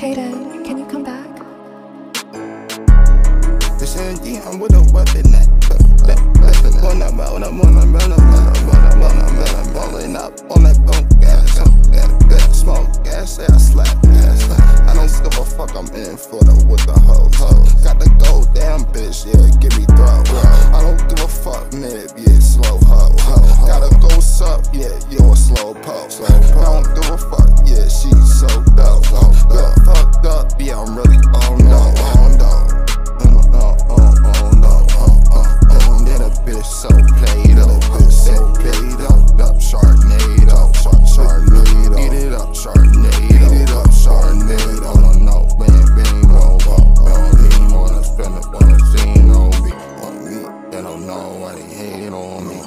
Kaden, can you come back? This ain't I'm with a weapon that rolling up on that bone gas, smoke gas, say I slap gas. I don't give a fuck, I'm in for the with the hoes. Got the gold damn bitch, yeah, give me throw. I don't give a fuck, man, yeah, slow hoe. Gotta go sup, yeah, you a slow post. I don't give a fuck, yeah, she so dope. Yeah, fucked up, yeah, I'm really on no. Bitch so played up, Sharknado, eat it up, Sharknado, no, bang, don't wanna spend it, wanna see on me, they don't know why they hate on me,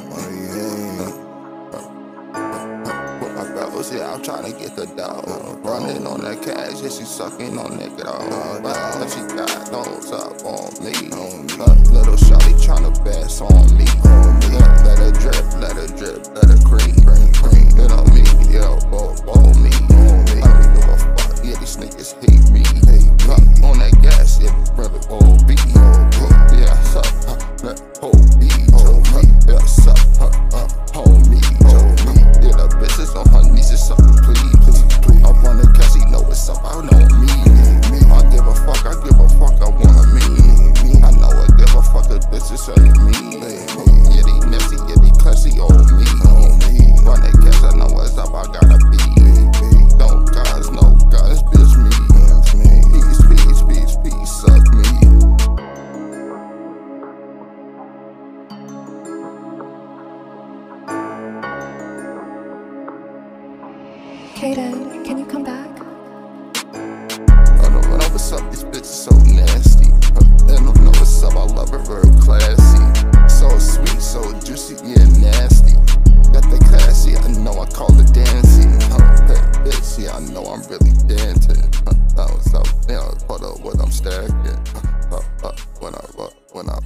with my brothers, yeah, I'm trying to get the dough, running on that cash, yeah, she sucking on that dough, but she got those up on me, little shawty tryna bass on me, let her drip, let her cream, you know me, yo, bowl me, I don't give a fuck, yeah, these niggas hate me, on that gas, yeah, brother, OB, yeah, sup, OB, yeah, sup, homie, yeah, the bitches on her knees, it's up, please, I wanna catch, he know it's up, I know me, I give a fuck, I wanna me, I know I give a fuck, the bitches ain't me, yeah, they nasty, yeah, they classy on me, run that gas, I know what's up, I gotta be, don't guys, no guys, bitch me, peace, suck me. Kaden, can you come back? I don't know what's up, these bitches so nasty. I don't know what's up, I love her very classy. So sweet, so juicy, yeah, nasty. Got the classy, I know I call it dancing. That bitch, yeah, I know I'm really dancing. So, yeah, put up what I'm stacking. When I